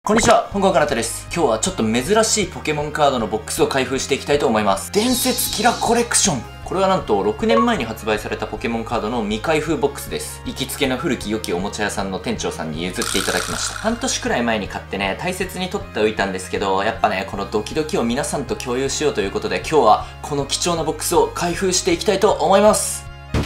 こんにちは、香港かなたです。今日はちょっと珍しいポケモンカードのボックスを開封していきたいと思います。伝説キラコレクション。これはなんと6年前に発売されたポケモンカードの未開封ボックスです。行きつけの古き良きおもちゃ屋さんの店長さんに譲っていただきました。半年くらい前に買ってね、大切に取っておいたんですけど、やっぱね、このドキドキを皆さんと共有しようということで、今日はこの貴重なボックスを開封していきたいと思います。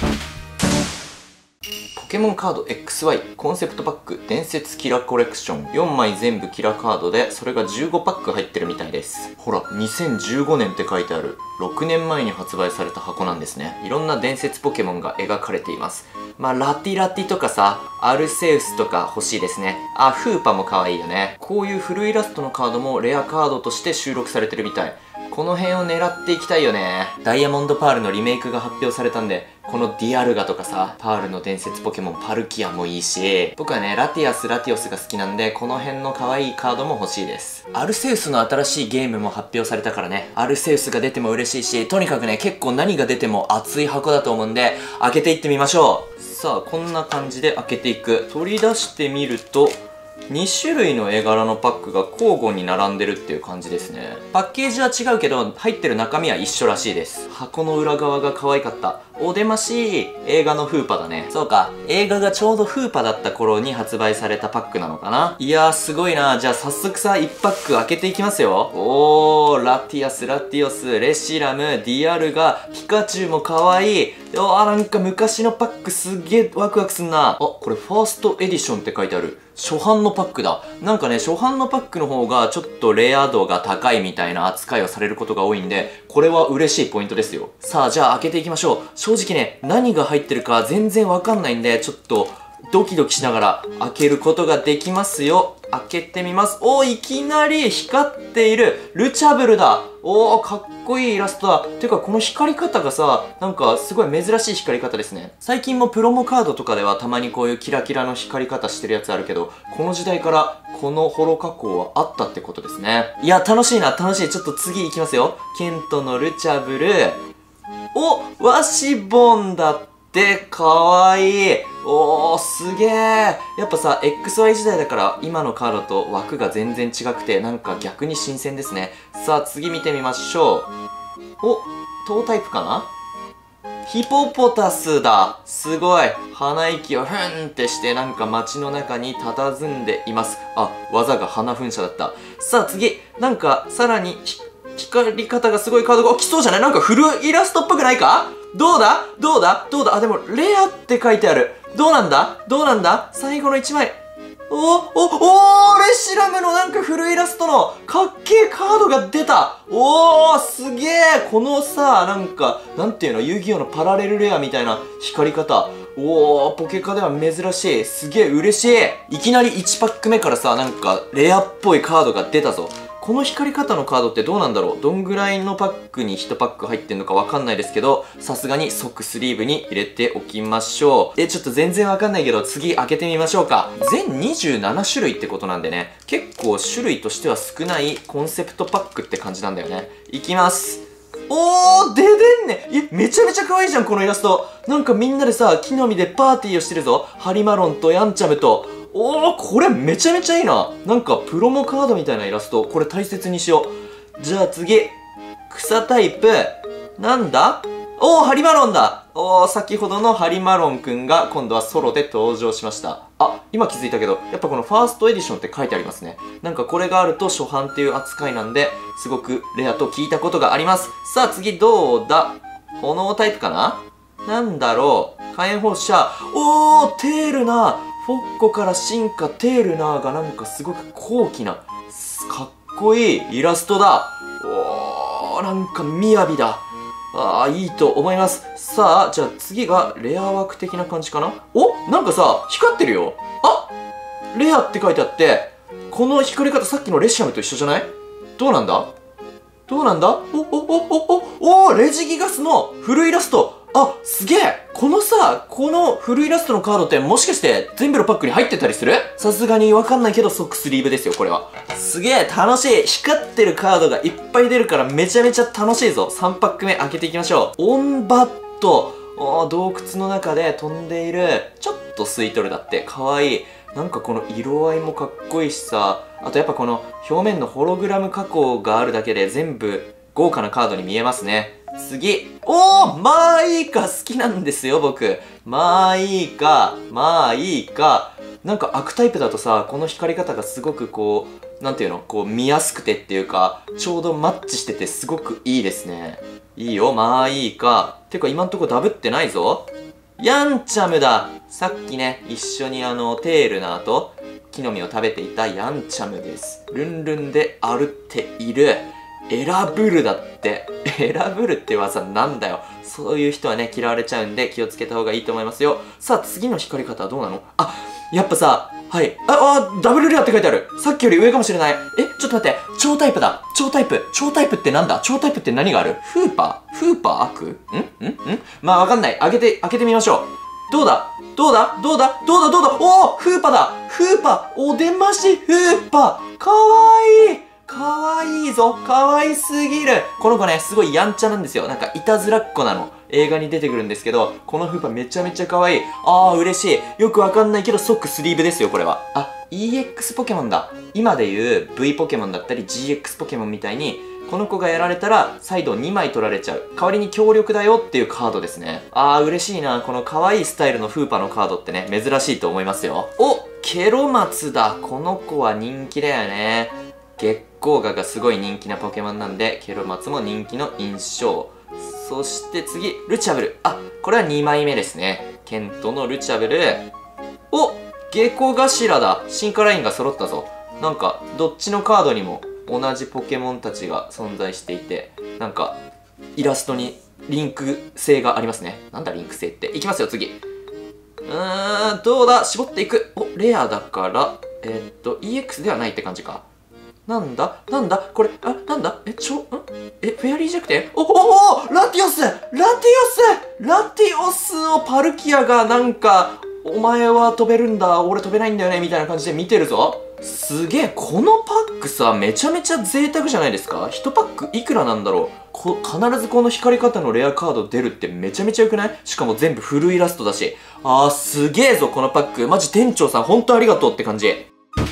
ポケモンカード XY コンセプトパック伝説キラコレクション4枚全部キラカードでそれが15パック入ってるみたいです。ほら2015年って書いてある。6年前に発売された箱なんですね。いろんな伝説ポケモンが描かれています。まあラティラティとかさ、アルセウスとか欲しいですね。あ、フーパも可愛いよね。こういうフルイラストのカードもレアカードとして収録されてるみたい。この辺を狙っていきたいよね。ダイヤモンドパールのリメイクが発表されたんで、このディアルガとかさ、パールの伝説ポケモンパルキアもいいし、僕はね、ラティアス、ラティオスが好きなんで、この辺の可愛いカードも欲しいです。アルセウスの新しいゲームも発表されたからね、アルセウスが出ても嬉しいし、とにかくね、結構何が出ても熱い箱だと思うんで、開けていってみましょう。さあ、こんな感じで開けていく。取り出してみると、2種類の絵柄のパックが交互に並んでるっていう感じですね。パッケージは違うけど、入ってる中身は一緒らしいです。箱の裏側が可愛かった。お出まし映画のフーパだね。そうか。映画がちょうどフーパだった頃に発売されたパックなのかな。いやーすごいな。じゃあ早速さ、1パック開けていきますよ。おー、ラティアス、ラティオス、レシラム、ディアルガ、ピカチュウも可愛い。なんか昔のパックすげーワクワクすんな。あ、これファーストエディションって書いてある。初版のパックだ。なんかね、初版のパックの方がちょっとレア度が高いみたいな扱いをされることが多いんで、これは嬉しいポイントですよ。さあ、じゃあ開けていきましょう。正直ね、何が入ってるか全然わかんないんで、ちょっとドキドキしながら開けることができますよ。開けてみます。おー、いきなり光っているルチャブルだ。おー、かっこいいイラストだ。てか、この光り方がさ、なんかすごい珍しい光り方ですね。最近もプロモカードとかではたまにこういうキラキラの光り方してるやつあるけど、この時代からこのホロ加工はあったってことですね。いや、楽しいな、楽しい。ちょっと次行きますよ。ケントのルチャブル。お、ワシボンだって、かわいい。おー、すげー。やっぱさ、XY 時代だから今のカードと枠が全然違くて、なんか逆に新鮮ですね。さあ、次見てみましょう。お、トータイプかな？ヒポポタスだ。すごい。鼻息をふんってしてなんか街の中に佇んでいます。あ、技が鼻噴射だった。さあ次、なんかさらに光り方がすごいカードが来そうじゃない？なんかフルイラストっぽくないか？どうだ？どうだ？どうだ？あ、でもレアって書いてある。どうなんだ？どうなんだ？最後の1枚。レシラムのなんかフルイラストのかっけえカードが出た。おー、すげえ。このさ、なんか、なんていうの、遊戯王のパラレルレアみたいな光り方。おー、ポケカでは珍しい。すげえ嬉しい。いきなり1パック目からさ、なんかレアっぽいカードが出たぞ。この光り方のカードってどうなんだろう？どんぐらいのパックに1パック入ってんのかわかんないですけど、さすがに即スリーブに入れておきましょう。ちょっと全然わかんないけど、次開けてみましょうか。全27種類ってことなんでね、結構種類としては少ないコンセプトパックって感じなんだよね。いきます。おー、出てんね。めちゃめちゃ可愛いじゃん、このイラスト。なんかみんなでさ、木の実でパーティーをしてるぞ。ハリマロンとヤンチャムと。おー、これめちゃめちゃいいな。なんかプロモカードみたいなイラスト。これ大切にしよう。じゃあ次。草タイプ。なんだ？おー、ハリマロンだ。おー、先ほどのハリマロンくんが今度はソロで登場しました。あ、今気づいたけど、やっぱこのファーストエディションって書いてありますね。なんかこれがあると初版っていう扱いなんで、すごくレアと聞いたことがあります。さあ次どうだ？炎タイプかな？なんだろう？火炎放射。おー、テールナー。フォッコから進化テールナーがなんかすごく高貴な、かっこいいイラストだ。おー、なんか雅だ。あー、いいと思います。さあ、じゃあ次がレア枠的な感じかな？お、なんかさ、光ってるよ。あ、レアって書いてあって、この光り方さっきのレシアムと一緒じゃない？どうなんだ？どうなんだ？レジギガスのフルイラスト。あ、すげえ。このさ、このフルイラストのカードってもしかして全部のパックに入ってたりする？さすがにわかんないけど即スリーブですよ、これは。すげえ、楽しい。光ってるカードがいっぱい出るからめちゃめちゃ楽しいぞ。3パック目開けていきましょう。オンバット。洞窟の中で飛んでいる。ちょっと吸い取るだって。かわいい。 なんかこの色合いもかっこいいしさ、あとやっぱこの表面のホログラム加工があるだけで全部豪華なカードに見えますね。次。おー、まあいいか、好きなんですよ、僕。まあいいか、まあいいか。なんかアクタイプだとさ、この光り方がすごくこう、なんていうの、こう見やすくてっていうか、ちょうどマッチしててすごくいいですね。いいよ、まあいいか。てか今んとこダブってないぞ。ヤンチャムだ。さっきね、一緒にテールナーと木の実を食べていたヤンチャムです。ルンルンで歩っている。選ぶるだって。選ぶるって技なんだよ。そういう人はね、嫌われちゃうんで気をつけた方がいいと思いますよ。さあ、次の光り方はどうなの？あ、やっぱさ、はい。ダブルレアって書いてある。さっきより上かもしれない。ちょっと待って。超タイプだ。超タイプ。超タイプってなんだ？超タイプって何がある？フーパー？フーパー悪？まあわかんない。開けてみましょう。どうだおーフーパーだ。フーパーお出ましフーパーかわいいかわいいぞ。かわいすぎる。この子ね、すごいやんちゃなんですよ。なんか、いたずらっ子なの。映画に出てくるんですけど、このフーパーめちゃめちゃかわいい。嬉しい。よくわかんないけど、即スリーブですよ、これは。EX ポケモンだ。今でいう V ポケモンだったり GX ポケモンみたいに、この子がやられたら、再度2枚取られちゃう。代わりに強力だよっていうカードですね。嬉しいな。この可愛いスタイルのフーパーのカードってね、珍しいと思いますよ。ケロマツだ。この子は人気だよね。月光河がすごい人気なポケモンなんで、ケロマツも人気の印象。そして次、ルチャブル。これは2枚目ですね。ケントのルチャブル。ゲコ頭だ。進化ラインが揃ったぞ。なんか、どっちのカードにも同じポケモンたちが存在していて、なんか、イラストにリンク性がありますね。なんだリンク性って。いきますよ、次。どうだ？絞っていく。レアだから、EX ではないって感じか。なんだこれ、なんだフェアリー弱点？ラティオスをパルキアがなんか、お前は飛べるんだ、俺飛べないんだよね、みたいな感じで見てるぞ。すげえ、このパックさ、めちゃめちゃ贅沢じゃないですか？ 1 パックいくらなんだろう？必ずこの光り方のレアカード出るってめちゃめちゃ良くない？しかも全部フルイラストだし。すげえぞ、このパック。マジ店長さん、ほんとありがとうって感じ。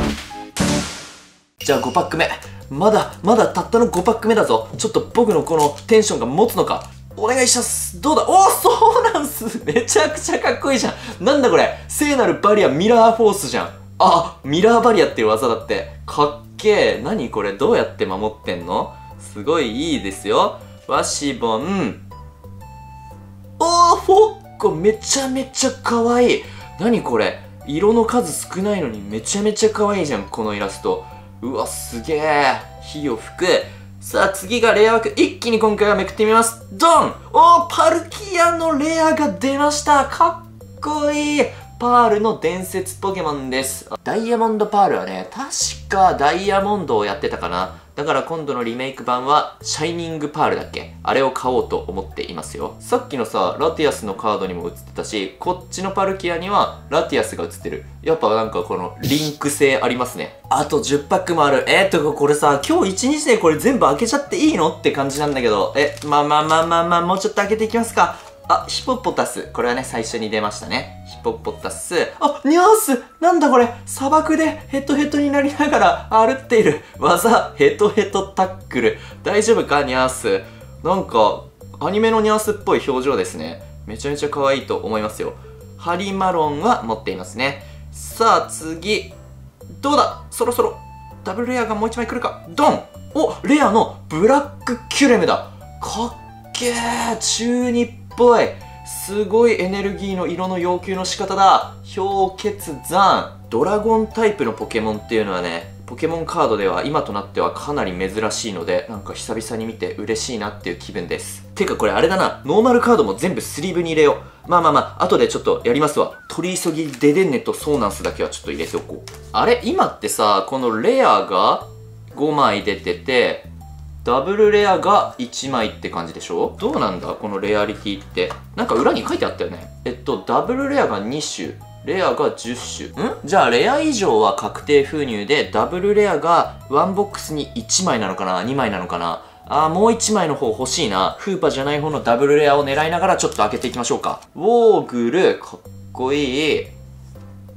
じゃあ5パック目。まだたったの5パック目だぞ。ちょっと僕のこのテンションが持つのか。お願いします。どうだ？そうなんす。めちゃくちゃかっこいいじゃん。なんだこれ。聖なるバリアミラーフォースじゃん。ミラーバリアっていう技だって。かっけー。何これ？どうやって守ってんの？すごいいいですよ。ワシボン。フォッコめちゃめちゃかわいい。何これ？色の数少ないのにめちゃめちゃかわいいじゃん、このイラスト。うわ、すげえ。火を吹く。さあ、次がレア枠。一気に今回はめくってみます。ドン！パルキアのレアが出ました。かっこいい。パールの伝説ポケモンです。ダイヤモンドパールはね、確かダイヤモンドをやってたかな。だから今度のリメイク版は、シャイニングパールだっけ？あれを買おうと思っていますよ。さっきのさ、ラティアスのカードにも映ってたし、こっちのパルキアにはラティアスが映ってる。やっぱなんかこのリンク性ありますね。あと10パックもある。これさ、今日1日でこれ全部開けちゃっていいのって感じなんだけど。まあ、もうちょっと開けていきますか。ヒポポタス。これはね、最初に出ましたね。ヒポポタス。ニャース！なんだこれ！砂漠でヘトヘトになりながら歩っている技、ヘトヘトタックル。大丈夫か、ニャース？なんか、アニメのニャースっぽい表情ですね。めちゃめちゃ可愛いと思いますよ。ハリマロンは持っていますね。さあ、次。どうだ？そろそろ、ダブルレアがもう一枚来るか。ドン！レアのブラックキュレムだ。かっけー！中二っぽい。すごいエネルギーの色の要求の仕方だ。氷結山。ドラゴンタイプのポケモンっていうのはね、ポケモンカードでは今となってはかなり珍しいので、なんか久々に見て嬉しいなっていう気分です。てかこれあれだな、ノーマルカードも全部スリーブに入れよう。まあ、後でちょっとやりますわ。取り急ぎデデンネとソーナンスだけはちょっと入れておこう。あれ今ってさ、このレアが5枚出てて、ダブルレアが1枚って感じでしょ？どうなんだこのレアリティって。なんか裏に書いてあったよね。ダブルレアが2種。レアが10種。じゃあレア以上は確定封入で、ダブルレアが1ボックスに1枚なのかな ?2 枚なのかな？もう1枚の方欲しいな。フーパじゃない方のダブルレアを狙いながらちょっと開けていきましょうか。ウォーグル、かっこいい。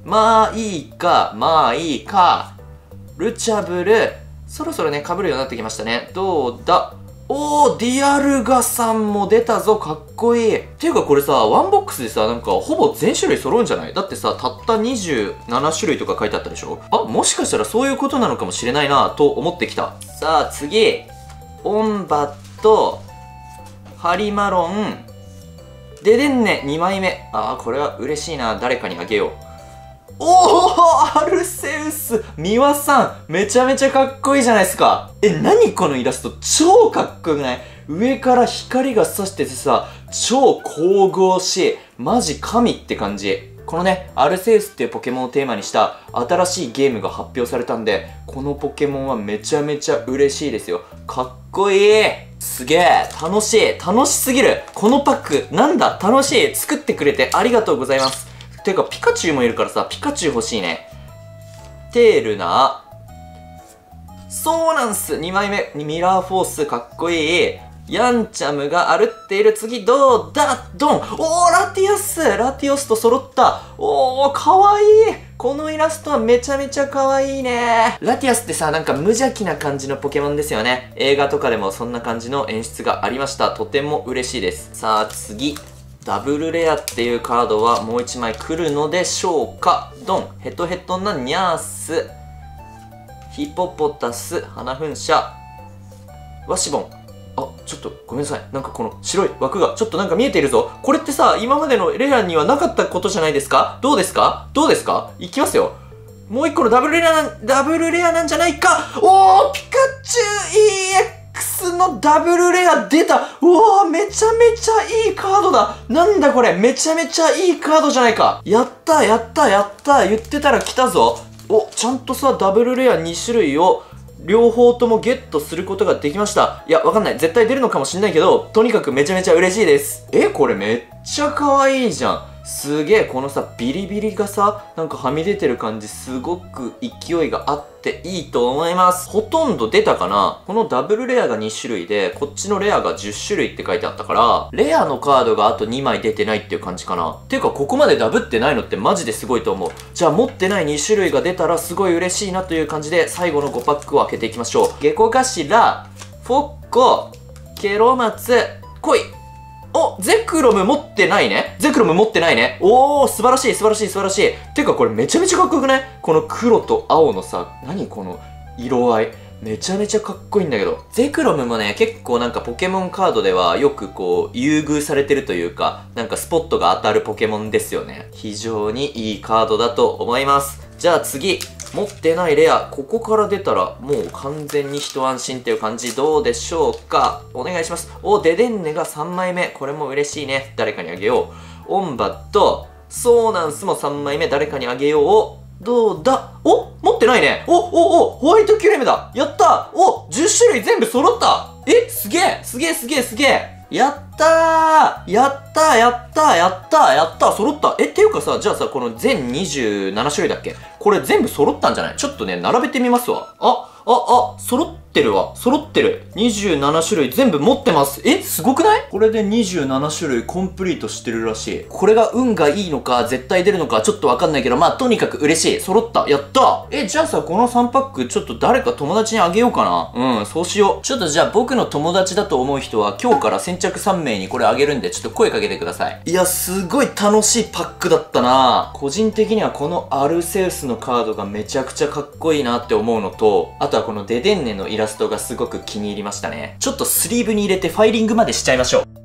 まあいいか、まあいいか。ルチャブル、そろそろね、被るようになってきましたね。どうだ？おー、ディアルガさんも出たぞ。かっこいい。っていうかこれさ、ワンボックスでさ、なんかほぼ全種類揃うんじゃない？だってさ、たった27種類とか書いてあったでしょ？あ、もしかしたらそういうことなのかもしれないなと思ってきた。さあ次、オンバット、ハリマロン、デデンネ2枚目。あー、これは嬉しいな。誰かにあげよう。おー、アルセウス、ミワさん、めちゃめちゃかっこいいじゃないですか。何このイラスト、超かっこよくない？上から光が差しててさ、超神々しい。マジ神って感じ。このね、アルセウスっていうポケモンをテーマにした新しいゲームが発表されたんで、このポケモンはめちゃめちゃ嬉しいですよ。かっこいい。すげえ、楽しい。楽しすぎる。このパック、なんだ、楽しい。作ってくれてありがとうございます。てか、ピカチュウもいるからさ、ピカチュウ欲しいね。テールナー。そうなんす。2枚目。ミラーフォース、かっこいい。ヤンチャムが歩っている。次、どうだ？ドン！おー、ラティアス！ラティオスと揃った。おー、かわいい。このイラストはめちゃめちゃかわいいね。ラティアスってさ、なんか無邪気な感じのポケモンですよね。映画とかでもそんな感じの演出がありました。とても嬉しいです。さあ、次。ダブルレアっていうカードはもう1枚来るのでしょうか。ドン。ヘトヘトなニャース。ヒポポタス。花噴射。ワシボン。あ、ちょっとごめんなさい。なんかこの白い枠がちょっとなんか見えているぞ。これってさ、今までのレアにはなかったことじゃないですか？どうですか？どうですか？いきますよ。もう1個のダブルレアなんじゃないか。おー、ピカチュウ EX のダブルレア出た。うわー、めちゃめちゃいいカードだ。なんだこれ、めちゃめちゃいいカードじゃないか。やったやったやった。言ってたら来たぞ。お、ちゃんとさ、ダブルレア2種類を両方ともゲットすることができました。いや、わかんない。絶対出るのかもしんないけど、とにかくめちゃめちゃ嬉しいです。これめっちゃ可愛いじゃん。すげえ、このさ、ビリビリがさ、なんかはみ出てる感じ、すごく勢いがあっていいと思います。ほとんど出たかな？このダブルレアが2種類で、こっちのレアが10種類って書いてあったから、レアのカードがあと2枚出てないっていう感じかな。ていうか、ここまでダブってないのってマジですごいと思う。じゃあ、持ってない2種類が出たらすごい嬉しいなという感じで、最後の5パックを開けていきましょう。ゲコガシラ、フォッコ、ケロマツ、コイ。お、ゼクロム持ってないね。ゼクロム持ってないね。おー、素晴らしい、素晴らしい、素晴らしい。てかこれめちゃめちゃかっこよくない？この黒と青のさ、何この色合い。めちゃめちゃかっこいいんだけど。ゼクロムもね、結構なんかポケモンカードではよくこう、優遇されてるというか、なんかスポットが当たるポケモンですよね。非常にいいカードだと思います。じゃあ次。持ってないレア、ここから出たらもう完全に一安心っていう感じ。どうでしょうか？お願いします。お、デデンネが3枚目。これも嬉しいね。誰かにあげよう。オンバット、ソーナンスも3枚目。誰かにあげよう。どうだ？お、持ってないね。ホワイトキュレムだ。やった。お、10種類全部揃った。すげえすげえすげえすげえ。やったーやったーやったーやったーやったー揃った。っていうかさ、じゃあさ、この全27種類だっけ？これ全部揃ったんじゃない？ちょっとね、並べてみますわ。揃ってるわ。揃ってる。27種類全部持ってます。すごくない？これで27種類コンプリートしてるらしい。これが運がいいのか、絶対出るのか、ちょっとわかんないけど、まあ、とにかく嬉しい。揃った。やったじゃあさ、この3パック、ちょっと誰か友達にあげようかな。そうしよう。ちょっとじゃあ僕の友達だと思う人は、今日から先着3名にこれあげるんで、ちょっと声かけてください。いや、すごい楽しいパックだったな。個人的にはこのアルセウスのカードがめちゃくちゃかっこいいなって思うのと、あとはこのデデンネのイラストがすごく気に入りましたね。ちょっとスリーブに入れてファイリングまでしちゃいましょう。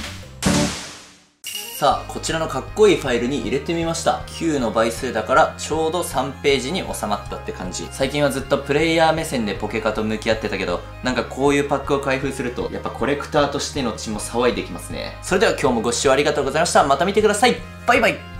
さあ、こちらのかっこいいファイルに入れてみました。9の倍数だからちょうど3ページに収まったって感じ。最近はずっとプレイヤー目線でポケカと向き合ってたけど、なんかこういうパックを開封すると、やっぱコレクターとしての血も騒いできますね。それでは今日もご視聴ありがとうございました。また見てください。バイバイ。